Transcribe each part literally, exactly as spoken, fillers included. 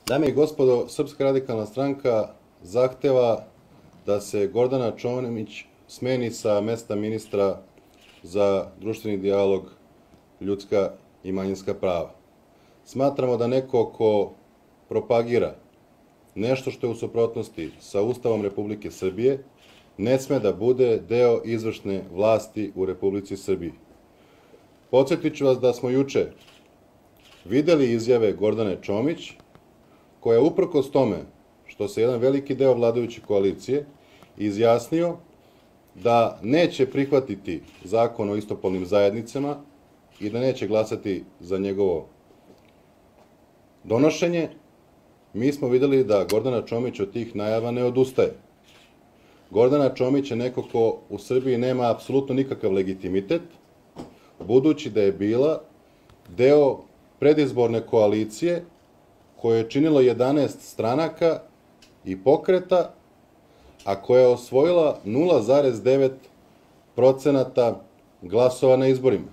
Dame i gospodo, Srpska radikalna stranka zahteva da se Gordana Čomić smeni sa mesta ministra za društveni dijalog, ljudska i manjinska prava. Smatramo da neko ko propagira nešto što je u suprotnosti sa Ustavom Republike Srbije ne sme da bude deo izvršne vlasti u Republici Srbiji. Podsjetit ću vas da smo juče videli izjave Gordane Čomić, koja uprkos tome što se jedan veliki deo vladajuće koalicije izjasnio da neće prihvatiti zakon o istopolnim zajednicama i da neće glasati za njegovo donošenje, mi smo videli da Gordana Čomić od tih najava ne odustaje. Gordana Čomić je neko ko u Srbiji nema apsolutno nikakav legitimitet, budući da je bila deo predizborne koalicije koje je činilo jedanaest stranaka i pokreta, a koja je osvojila nula zarez devet procenata glasova na izborima.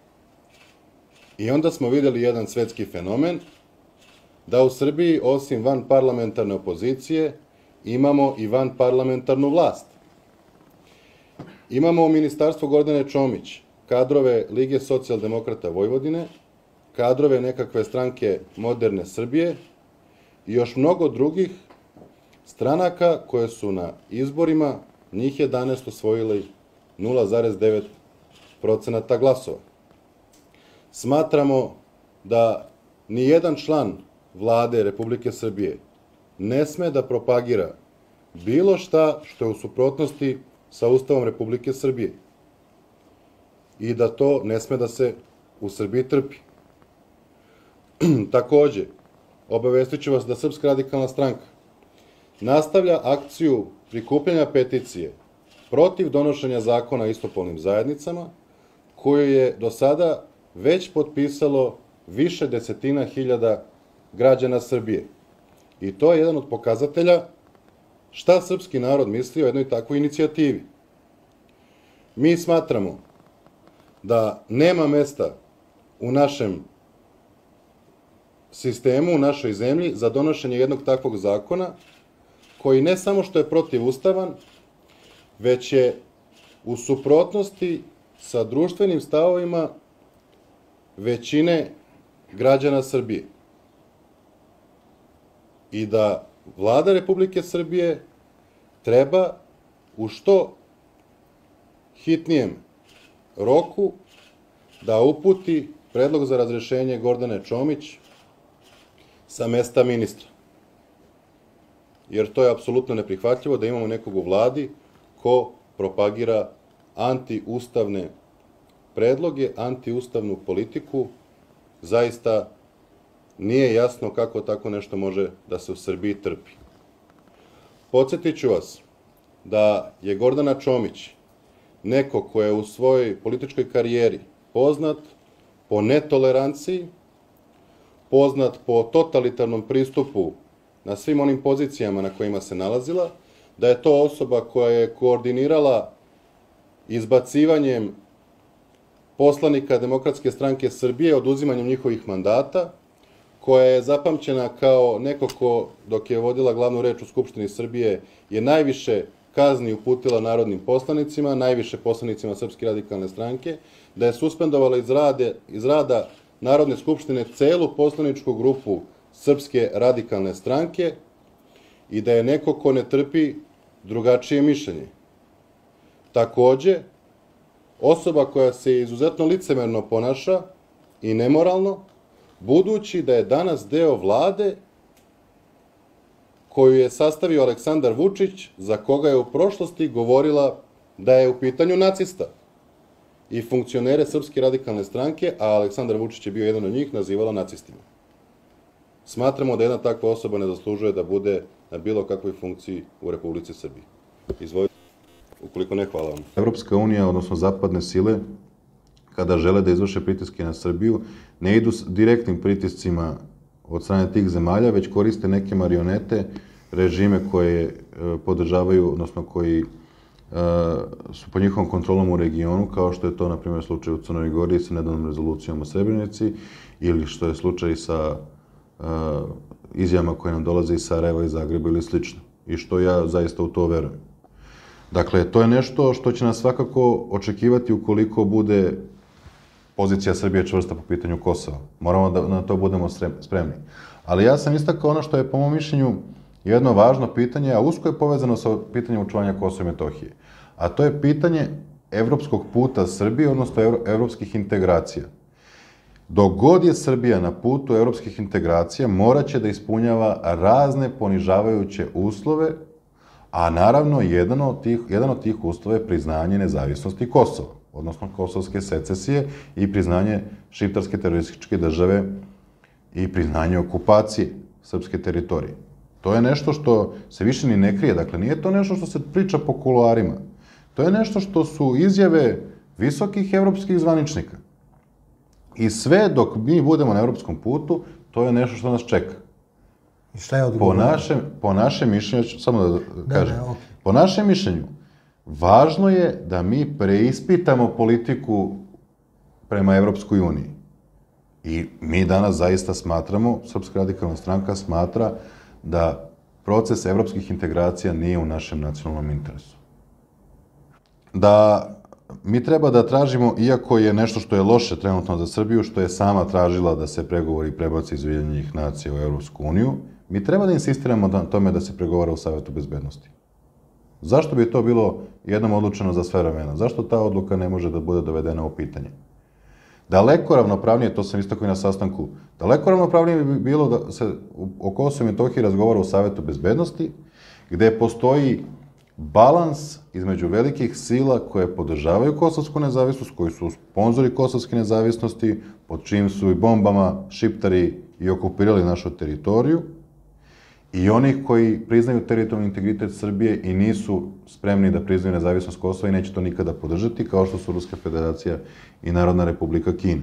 I onda smo videli jedan svetski fenomen, da u Srbiji osim vanparlamentarne opozicije imamo i vanparlamentarnu vlast. Imamo u ministarstvu Gordane Čomić kadrove Lige socijaldemokrata Vojvodine, kadrove nekakve stranke Moderne Srbije i još mnogo drugih stranaka koje su na izborima njih jedanaest osvojili nula zarez devet procenata glasova. Smatramo da ni jedan član Vlade Republike Srbije ne sme da propagira bilo šta što je u suprotnosti sa Ustavom Republike Srbije i da to ne sme da se u Srbiji trpi. Takođe, obavestit ću vas da Srpska radikalna stranka nastavlja akciju prikupljanja peticije protiv donošenja zakona o istopolnim zajednicama, koju je do sada već potpisalo više desetina hiljada građana Srbije. I to je jedan od pokazatelja šta srpski narod misli o jednoj takvoj inicijativi. Mi smatramo da nema mesta u našem sistemu, u našoj zemlji, za donošenje jednog takvog zakona, koji ne samo što je protivustavan, već je u suprotnosti sa društvenim stavovima većine građana Srbije. I da Vlada Republike Srbije treba u što hitnijem roku da uputi predlog za razrešenje Gordane Čomić sa mesta ministra. Jer to je apsolutno neprihvatljivo da imamo nekog u Vladi ko propagira antiustavne predloge, antiustavnu politiku. Zaista nije jasno kako tako nešto može da se u Srbiji trpi. Podsjetit ću vas da je Gordana Čomić neko ko je u svojoj političkoj karijeri poznat po netoleranciji, poznat po totalitarnom pristupu na svim onim pozicijama na kojima se nalazila, da je to osoba koja je koordinirala izbacivanjem poslanika Demokratske stranke Srbije, oduzimanjem njihovih mandata, koja je zapamćena kao neko ko, dok je vodila glavnu reč u Skupštini Srbije, je najviše kazni uputila narodnim poslanicima, najviše poslanicima Srpske radikalne stranke, da je suspendovala iz, rade, iz rada Narodne skupštine celu poslaničku grupu Srpske radikalne stranke i da je neko ko ne trpi drugačije mišljenje. Takođe, osoba koja se izuzetno licemerno ponaša i nemoralno, budući da je danas deo Vlade koju je sastavio Aleksandar Vučić, za koga je u prošlosti govorila da je u pitanju nacista i funkcionere Srpske radikalne stranke, a Aleksandar Vučić je bio jedan od njih, nazivala nacistima. Smatramo da jedna takva osoba ne zaslužuje da bude na bilo kakvoj funkciji u Republici Srbiji. Izvolite, ukoliko ne, hvala vam. Evropska unija, odnosno zapadne sile, kada žele da izvrše pritiske na Srbiju, ne idu direktnim pritiscima od strane tih zemalja, već koriste neke marionete, režime koje podržavaju, odnosno koji su pod njihovom kontrolom u regionu, kao što je to, na primjer, slučaj u Crnoj Gori sa nedavnom rezolucijom o Srebrenici, ili što je slučaj sa izjavama koje nam dolaze iz Sarajeva, iz Zagreba ili slično. I što ja zaista u to verujem. Dakle, to je nešto što će nas svakako očekivati ukoliko bude pozicija Srbije čvrsta po pitanju Kosova. Moramo da na to budemo spremni. Ali ja sam istakao ono što je, po mom mišljenju, jedno važno pitanje, a usko je povezano sa pitanjem očuvanja Kosova i Metohije. A to je pitanje evropskog puta Srbije, odnosno evropskih integracija. Dok god je Srbija na putu evropskih integracija, morat će da ispunjava razne ponižavajuće uslove, a naravno jedan od tih, jedan od tih uslova je priznanje nezavisnosti Kosova, odnosno kosovske secesije i priznanje šiptarske terorističke države i priznanje okupacije srpske teritorije. To je nešto što se više ni ne krije, dakle nije to nešto što se priča po kuloarima. To je nešto što su izjave visokih evropskih zvaničnika. I sve dok mi budemo na evropskom putu, to je nešto što nas čeka. I šta je odgovor? Po našem mišljenju, samo da kažem, po našem mišljenju, važno je da mi preispitamo politiku prema Evropskoj uniji. I mi danas zaista smatramo, Srpska radikalna stranka smatra da proces evropskih integracija nije u našem nacionalnom interesu. Da mi treba da tražimo, iako je nešto što je loše trenutno za Srbiju, što je sama tražila da se pregovori prebaci iz Ujedinjenih nacija u Evropsku uniju, mi treba da insistiramo na tome da se pregovara u Savetu bezbednosti. Zašto bi to bilo jednom odlučeno za sve vremena? Zašto ta odluka ne može da bude dovedena u pitanje? Daleko ravnopravnije, to sam istakao i na sastanku, daleko ravnopravnije bi bilo da se o Kosovu i Metohiji razgovara u Savetu bezbednosti, gde postoji balans između velikih sila koje podržavaju kosovsku nezavisnost, koji su sponzori kosovske nezavisnosti, pod čijim su i bombama šiptari i okupirali našu teritoriju, i onih koji priznaju teritorijalni integritet Srbije i nisu spremni da priznaju nezavisnost Kosova i neće to nikada podržati, kao što su Ruska federacija i Narodna republika Kina.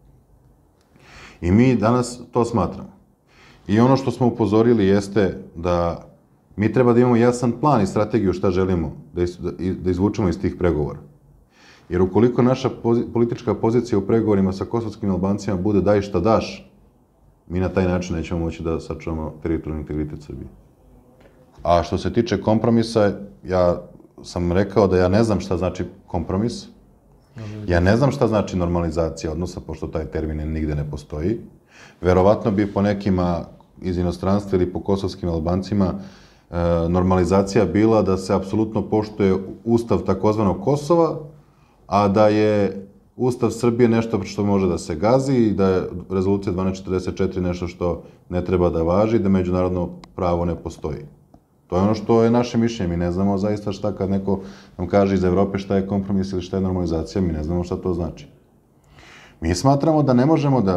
I mi danas to smatramo. I ono što smo upozorili jeste da mi treba da imamo jasan plan i strategiju šta želimo da izvučemo iz tih pregovora. Jer ukoliko naša politička pozicija u pregovorima sa kosovskim Albancima bude daj šta daš, mi na taj način nećemo moći da sačuvamo teritorijalni integritet Srbije. A što se tiče kompromisa, ja sam rekao da ja ne znam šta znači kompromis. Ja ne znam šta znači normalizacija odnosa, pošto taj termin nigde ne postoji. Verovatno bi po nekima iz inostranstva ili po kosovskim Albancima normalizacija bila da se apsolutno poštuje ustav takozvanog Kosova, a da je Ustav Srbije nešto što može da se gazi i da je rezolucija dvanaest četrdeset četiri nešto što ne treba da važi i da međunarodno pravo ne postoji. To je ono što je naše mišljenje. Mi ne znamo zaista šta kad neko nam kaže iz Evrope šta je kompromis ili šta je normalizacija, mi ne znamo šta to znači. Mi smatramo da ne možemo da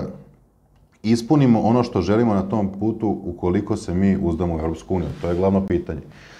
ispunimo ono što želimo na tom putu ukoliko se mi uzdamo u Evropsku uniju. To je glavno pitanje.